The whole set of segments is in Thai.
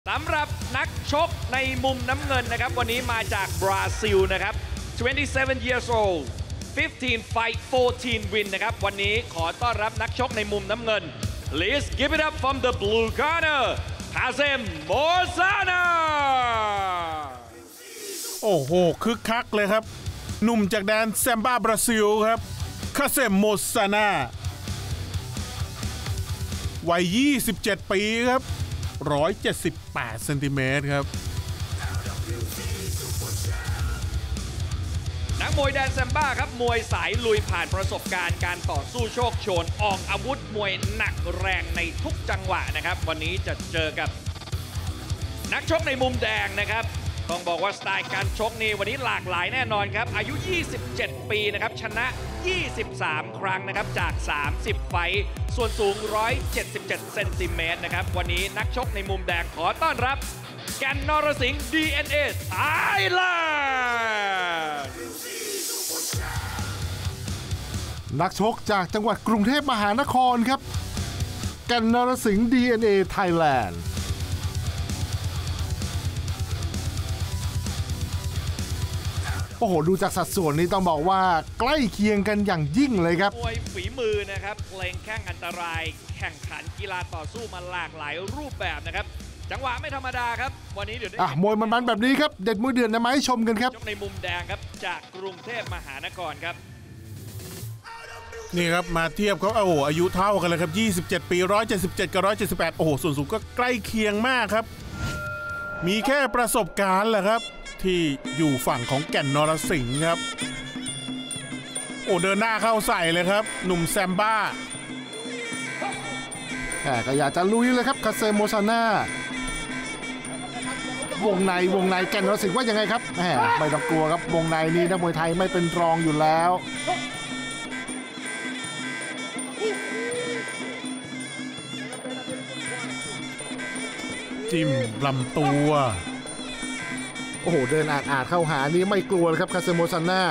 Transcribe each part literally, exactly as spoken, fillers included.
สำหรับนักชกในมุมน้ำเงินนะครับวันนี้มาจากบราซิลนะครับtwenty-seven years old fifteen fight fourteen win นะครับวันนี้ขอต้อนรับนักชกในมุมน้ำเงิน Please give it up from the blue corner Kazem Mosana โอ้โหคึกคักเลยครับหนุ่มจากแดนแซมบ้าบราซิลครับคาเซมโมซาน่าวัยยี่สิบเจ็ดปีครับหนึ่งร้อยเจ็ดสิบแปดเซนติเมตรครับนักมวยแดนแซมบ้าครับมวยสายลุยผ่านประสบการณ์การต่อสู้โชคโชนออกอาวุธมวยหนักแรงในทุกจังหวะนะครับวันนี้จะเจอกับนักชกในมุมแดงนะครับต้องบอกว่าสไตล์การชกนี่วันนี้หลากหลายแน่นอนครับอายุยี่สิบเจ็ดปีนะครับชนะยี่สิบสามครั้งนะครับจากสามสิบไฟท์ส่วนสูงหนึ่งร้อยเจ็ดสิบเจ็ดเซนติเมตรนะครับวันนี้นักชกในมุมแดงขอต้อนรับแก่นนรสิงห์ ดี เอ็น เอ Thailand นักชกจากจังหวัดกรุงเทพมหานครครับแก่นนรสิงห์ ดี เอ็น เอ Thailandโอ้โหดูจากสัดส่วนนี้ต้องบอกว่าใกล้เคียงกันอย่างยิ่งเลยครับมวยฝีมือนะครับเพลงแข้งอันตรายแข่งขันกีฬาต่อสู้มาหลากหลายรูปแบบนะครับจังหวะไม่ธรรมดาครับวันนี้เดี๋ยวได้อ่ะมวยมันๆแบบนี้ครับเด็ดมวยเดือดนะมาให้ชมกันครับในมุมแดงครับจากกรุงเทพมหานครครับนี่ครับมาเทียบเขาโอ้โหอายุเท่ากันเลยครับยี่สิบเจ็ดปีหนึ่งร้อยเจ็ดสิบเจ็ดกับหนึ่งร้อยเจ็ดสิบแปดโอ้โหส่วนสูงก็ใกล้เคียงมากครับมีแค่ประสบการณ์แหละครับที่อยู่ฝั่งของแก่นนรสิงห์ครับโอ้เดินหน้าเข้าใส่เลยครับหนุ่มแซมบ้าแหมก็อยากจะลุยเลยครับคาเซโมซาน่าวงในวงในแก่นนรสิงห์ว่ายังไงครับแหมไม่ต้องกลัวครับวงในนี้นักมวยไทยไม่เป็นรองอยู่แล้วจิ้มลำตัวโอ้โหเดินอาดอาดเข้าหานี้ไม่กลัวเลยครับคาเซโมซาน่า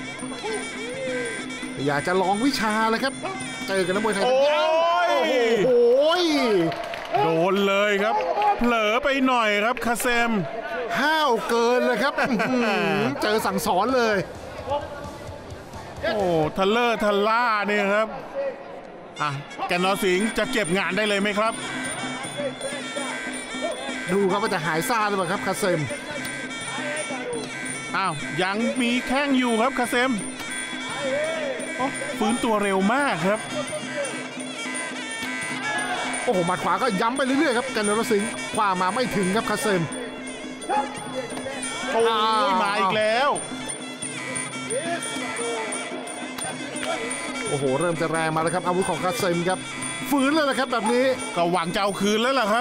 อยากจะลองวิชาเลยครับเจอกันนักมวยไทยโอ้ยโอ้ยโดนเลยครับเผลอไปหน่อยครับคาเซมห้าวเกินเลยครับเจอสั่งสอนเลยโอ้ทัลเลอร์ทัลล่าเนี่ยครับอ่ะแก่นนรสิงห์จะเก็บงานได้เลยไหมครับดูครับว่าจะหายซ่าหรือเปล่าครับคาเซมอ้าวยังมีแข้งอยู่ครับคาเซมโอ้ฟื้นตัวเร็วมากครับโอ้โหหมัดขวาก็ย้ำไปเรื่อยๆครับแก่นนรสิงห์ขวามาไม่ถึงครับคาเซมโอ้ยมาอีกแล้วโอ้โหเริ่มจะแรงมาแล้วครับอาวุธของคาเซมครับฟื้นเลยละครับแบบนี้ก็หวังจะเอาคืนแล้วล่ะครับ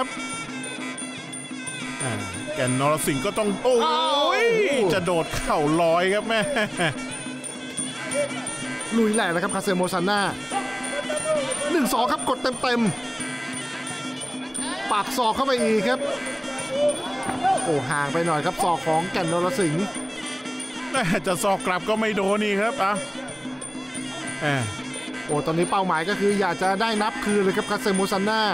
แก่นนรสิงห์ก็ต้องโอ้ยจะโดดเข่าลอยครับแม่ลุยแหลกนะครับคาเซโมซาน่าหนึ่งสองครับกดเต็มๆปากศอกเข้าไปอีกครับโอ้ห่างไปหน่อยครับศอกของแก่นนรสิงห์จะศอกกลับก็ไม่โดนนี่ครับอ่ะโอ้ตอนนี้เป้าหมายก็คืออยากจะได้นับคืนเลยครับคาเซโมซาน่า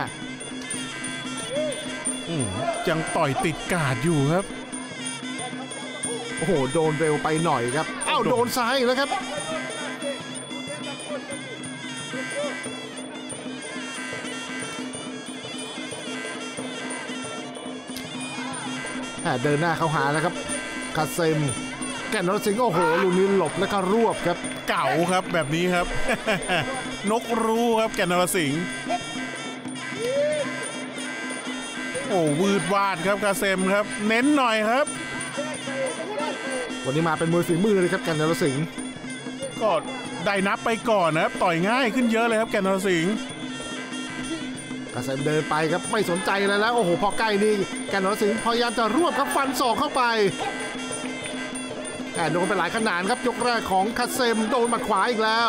ยังต่อยติดกาดอยู่ครับโอ้โหโดนเร็วไปหน่อยครับอ้าวโดนซ้ายแล้วครับเดินหน้าเข้าหานะครับคาเซมแก่นนรสิงห์โอ้โหลูกนี้หลบแล้วก็รวบครับเก่าครับแบบนี้ครับ นกรู้ครับแก่นนรสิงห์โอ้วืดวาดครับคาเซมครับเน้นหน่อยครับวันนี้มาเป็นมวยฝีมือเลยครับแก่นนรสิงห์ก็ได้นับไปก่อนนะครับต่อยง่ายขึ้นเยอะเลยครับแก่นนรสิงห์คาเซมเดินไปครับไม่สนใจอะไรแล้วโอ้โหพอใกล้นี่แก่นนรสิงห์พยายามจะรวบครับฟันศอกเข้าไปแต่โดนไปหลายขนาดครับยกแรกของคาเซมโดนหมัดขวาอีกแล้ว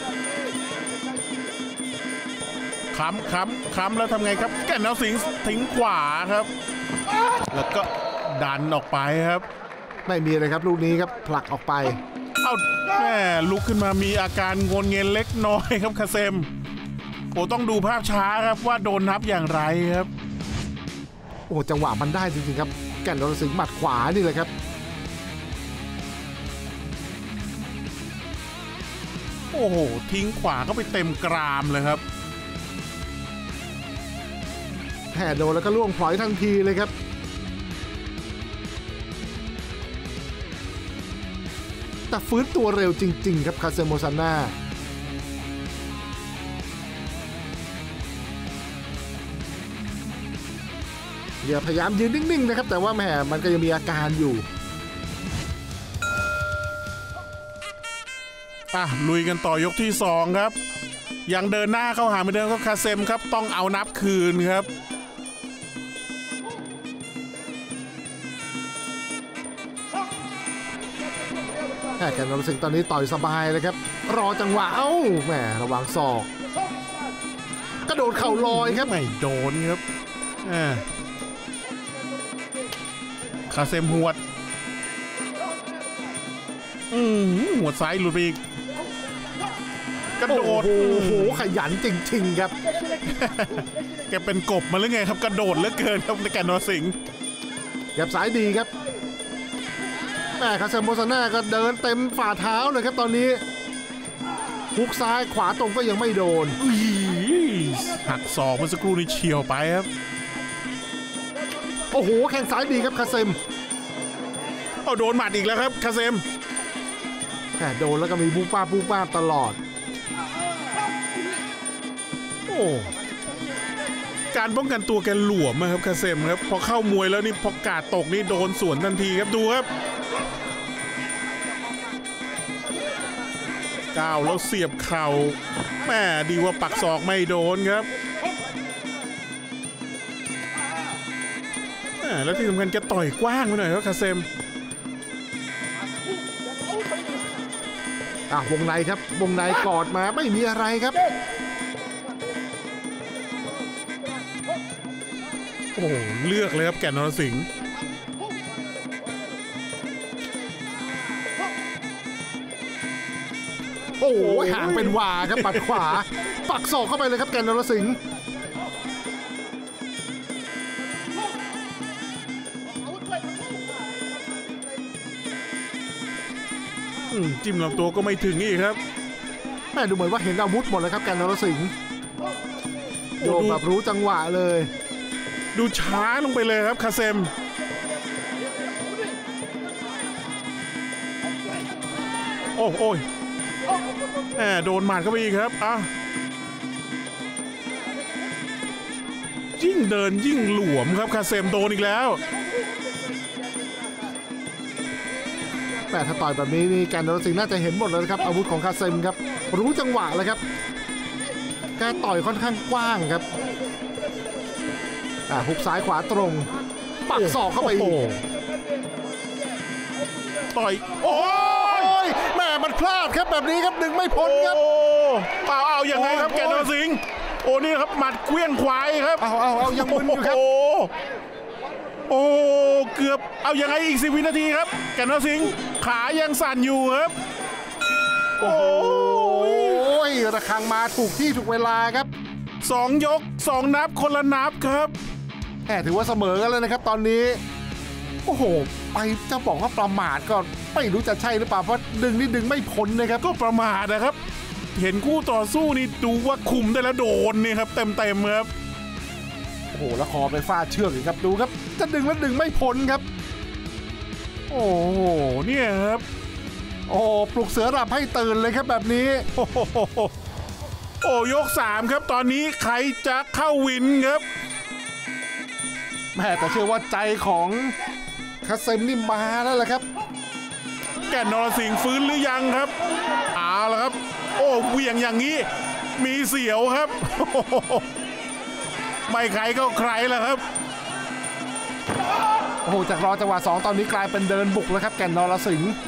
ค้ำค้ำค้ำแล้วทำไงครับแก่นนรสิงห์ทิ้งขวาครับแล้วก็ดันออกไปครับไม่มีเลยครับลูกนี้ครับผลักออกไปเอ้าแม่ลุกขึ้นมามีอาการงนเงียนเล็กน้อยครับคาเซมโอ้ต้องดูภาพช้าครับว่าโดนนับอย่างไรครับโอ้จังหวะมันได้จริงๆครับแก่นนรสิงห์หมัดขวานี่เลยครับโอ้โหทิ้งขวาเข้าไปเต็มกรามเลยครับแผ่โดนแล้วก็ล่วงพลอยทันทีเลยครับแต่ฟื้นตัวเร็วจริงๆครับคาเซโมซาน่าอย่าพยายามยืนนิ่งๆนะครับแต่ว่าแหมมันก็ยังมีอาการอยู่อ่ะลุยกันต่อยกที่สองครับยังเดินหน้าเข้าหาเหมือนเดิมครับคาเซมครับต้องเอานับคืนครับแก่นรสิงห์ตอนนี้ต่อยสบายเลยครับรอจังหวะเอ้าแหมระวังศอกกระโดดเข่าลอยครับไม่โดนครับอ่าคาเซมหวดอืมหัวซ้ายหลุดไปอีกกระโดดโอ้โหขยันจริงๆครับแกเป็นกบมาหรือไงครับกระโดดเหลือเกินครับในแก่นนรสิงห์แก็บสายดีครับแม่คาเซโมซาน่าก็เดินเต็มฝ่าเท้าเลยครับตอนนี้ฮุกซ้ายขวาตรงก็ยังไม่โดนหักศอกเมื่อสักครู่นี้เฉียวไปครับโอ้โหแข้งซ้ายดีครับคาเซมเอาโดนหมัดอีกแล้วครับคาเซมแหมโดนแล้วก็มีบูป้าบูป้าตลอดโอ้การป้องกันตัวแกหลวมครับคาเซมครับพอเข้ามวยแล้วนี่พอกาดตกนี่โดนสวนทันทีครับดูครับก้าวแล้วเสียบเข่าแม่ดีว่าปักศอกไม่โดนครับแล้วที่สำคัญแกต่อยกว้างไปหน่อยครับคาเซมอ่ะวงในครับวงในกอดมาไม่มีอะไรครับโอ้เลือกเลยครับแก่นนรสิงห์โอ้ห่างเป็นวาครับปัดขวาปักศอกเข้าไปเลยครับแก่นนรสิงห์จิ้มลำตัวก็ไม่ถึงอีกครับแม่ดูเหมือนว่าเห็นอาวุธหมดเลยครับแก่นนรสิงห์โดนแบบรู้จังหวะเลยดูช้าลงไปเลยครับคาเซมโอ้โอ้ยแหมโดนหมัดเข้าไปอีกครับอ่ะยิ่งเดินยิ่งหลวมครับคาเซมโดนอีกแล้วแม่ถ้าต่อยแบบนี้นี่แกนนรสิงห์น่าจะเห็นหมดเลยครับอาวุธของคาเซมครับรู้จังหวะเลยครับการต่อยค่อนข้างกว้างครับอ่าฮุกซ้ายขวาตรงปักศอกเข้าไปอีกต่อยโอ้ยแม่มันพลาดครับแบบนี้ครับดึงไม่พ้นครับเปล่าเอาอย่างไรครับแกนนรสิงห์โอ้นี่ครับหมัดเกลี้ยงควายครับเอาเอาเอายังมึนอยู่ครับโอ้เกือบเอายังไงอีกสิบวินาทีครับแก่นนรสิงห์ขายังสั่นอยู่ครับโอ้ยระฆังมาถูกที่ถูกเวลาครับสองยกสองนับคนละนับครับแหมถือว่าเสมอกันเลยนะครับตอนนี้โอ้โหไปจะบอกว่าประมาทก็ไม่รู้จะใช่หรือเปล่าเพราะดึงนี่ดึงไม่พ้นนะครับก็ประมาทนะครับเห็นคู่ต่อสู้นี่ดูว่าคุมได้แล้วโดนนี่ครับเต็มเต็มครับโอ้โหแล้วคอไปฟาดเชือกอีกครับดูครับจะดึงแล้วดึงไม่พ้นครับโอ้โหเนี่ยครับโอ้ปลุกเสือหลับให้ตื่นเลยครับแบบนี้โอ้โหโอ้ยกสามครับตอนนี้ใครจะเข้าวินครับแม่แต่เชื่อว่าใจของคาเซมนี่มาแล้วแหละครับแก่นนรสิงห์ฟื้นหรือยังครับเอาละครับโอ้เหวี่ยงอย่างนี้มีเสียวครับไม่ใครก็ใครแล้วครับโอ้โหจากรอจังหวะสองตอนนี้กลายเป็นเดินบุกแล้วครับแก่นนรสิงห์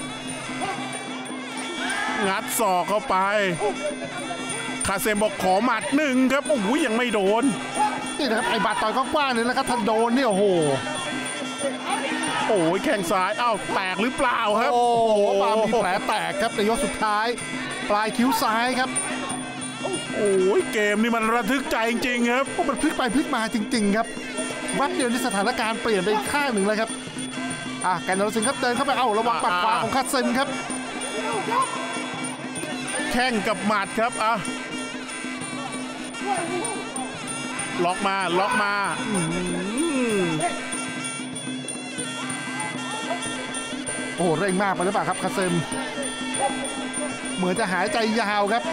งัดศอกเข้าไปคาเซมบอกขอหมัดหนึ่งครับโอ้โหยังไม่โดนนี่นะครับไอ้บาดต่อยกว้างๆนี่นะครับถ้าโดนเนี่ยโอ้โหโอ้ยแข้งซ้ายอ้าวแตกหรือเปล่าครับโอ้โหมามีแผลแตกครับในยกสุดท้ายปลายคิ้วซ้ายครับโอ้ยเกมนี่มันระทึกใจจริงๆครับมันพลิกไปพลิกมาจริงๆครับแวบเดียวที่สถานการณ์เปลี่ยนไปอีกข้างหนึ่งเลยครับอ่ะแกนนรสิงห์ครับเดินเข้าไปเอ้าระวังปัดขวาของคาเซมครับแข้งกับหมัดครับอ่ะล็อกมาล็อกมาโอ้เร่งมากไปหรือเปล่าครับคาเซมเหมือนจะหายใจยาวครับ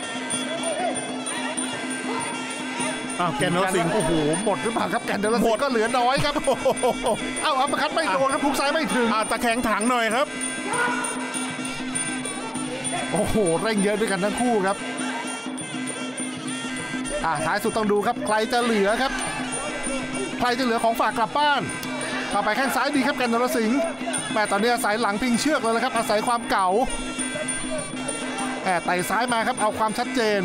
อ้าวแกนนรสิงห์โอ้โหหมดหรือเปล่าครับแกนนรสิงห์ก็เหลือน้อยครับเอ้าอัปคัตไม่โดนครับพุกซ้ายไม่ถึงอ่าตะแคงถังหน่อยครับโอ้โหเร่งเยอะด้วยกันทั้งคู่ครับอ่าท้ายสุดต้องดูครับใครจะเหลือครับใครจะเหลือของฝากกลับบ้านต่อไปแข้งซ้ายดีครับแกนนรสิงห์แต่ตอนนี้อาศัยหลังพิงเชือกเลยนะครับอาศัยความเก่าแอบไต่ซ้ายมาครับเอาความชัดเจน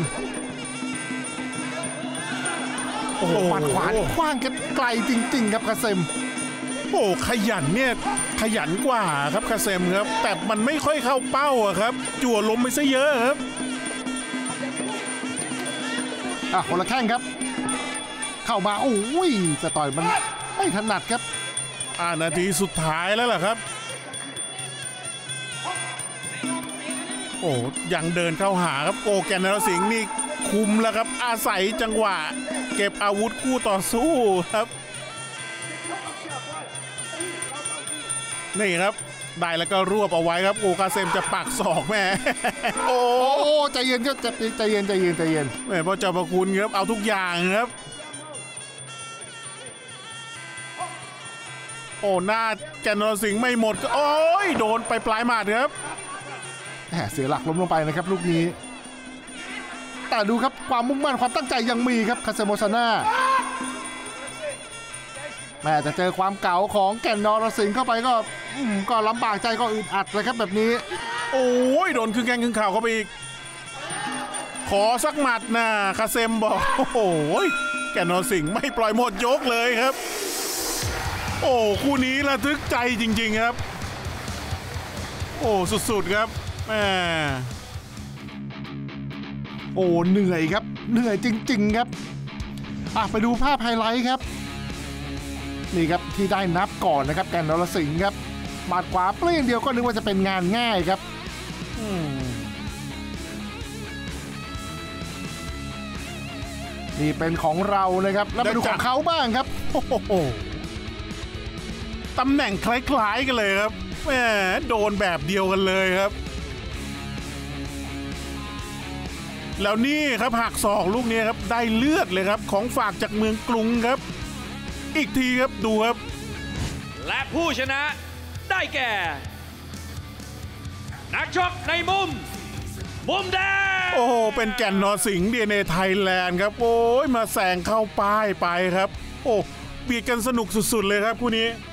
โอ้โหปัดขวาคว้างกันไกลจริงๆครับคาเซมโอ้ขยันเนี่ยขยันกว่าครับคาเซมครับแต่มันไม่ค่อยเข้าเป้าอะครับจั่วล้มไปซะเยอะครับอ่ะคนละแข้งครับเข้ามาโอ้ยจะต่อยมันไม่ถนัดครับอ่านาทีสุดท้ายแล้วล่ะครับโอ้ยังเดินเข้าหาครับโอ้แกนนรสิงห์นี่คุมแล้วครับอาศัยจังหวะเก็บอาวุธคู่ต่อสู้ครับนี่ครับได้แล้วก็รวบเอาไว้ครับโอคาเซมจะปักศอกแม่โอ้ใจเย็นก็ใจใจเย็นใจเย็นใจเย็นแม่พ่อเจ้าพระคุณครับเอาทุกอย่างครับโอ้หน้าแกนนรสิงห์ไม่หมดก็โอ้ยโดนไปปลายหมัดครับแหมเสียหลักล้มลงไปนะครับลูกนี้แต่ดูครับความมุ่งมั่นความตั้งใจยังมีครับคาเซโมซาน่าแม่จะเจอความเก๋าของแก่นนรสิงห์เข้าไปก็ก็ลำบากใจก็อึดอัดเลยครับแบบนี้โอ้ยโดนครึ่งแข้งครึ่งเข่าเข้าไปอีกขอสักหมัดนะคาเซมบอกโอ้โหแก่นนรสิงห์ไม่ปล่อยหมดยกเลยครับโอ้คู่นี้ระทึกใจจริงๆครับโอ้สุดๆครับแม่โอ้เหนื่อยครับเหนื่อยจริงๆครับอ่ะไปดูภาพไฮไลท์ครับนี่ครับที่ได้นับก่อนนะครับแกนนรสิงห์ครับหมัดขวาเปรี้ยงเดียวก็นึกว่าจะเป็นงานง่ายครับนี่เป็นของเรานะครับแล้วไปดูของเขาบ้างครับโอ้โหตำแหน่งคล้ายๆกันเลยครับแหมโดนแบบเดียวกันเลยครับแล้วนี่ครับหักศอกลูกนี้ครับได้เลือดเลยครับของฝากจากเมืองกรุงครับอีกทีครับดูครับและผู้ชนะได้แก่นักชกในมุมมุมแดงโอ้โหเป็นแก่นนรสิงห์ ดี เอ็น เอ ไทยแลนด์ครับโอ้ยมาแซงเข้าป้ายไปครับโอ้เบียดกันสนุกสุดๆเลยครับคู่นี้